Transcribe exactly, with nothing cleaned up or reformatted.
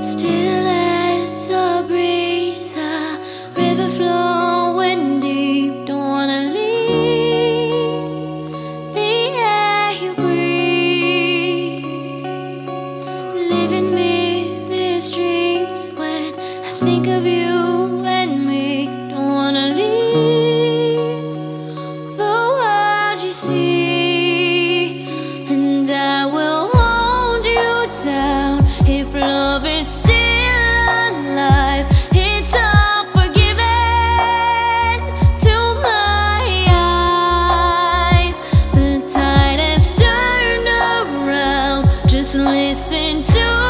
Still as a breeze, a river flowing deep. Don't wanna leave the air you breathe. Living me dreams when I think of you and me. Don't wanna leave the world you see, and I will hold you down if love is still alive. It's all forgiven to my eyes. The tide has turned around. Just listen to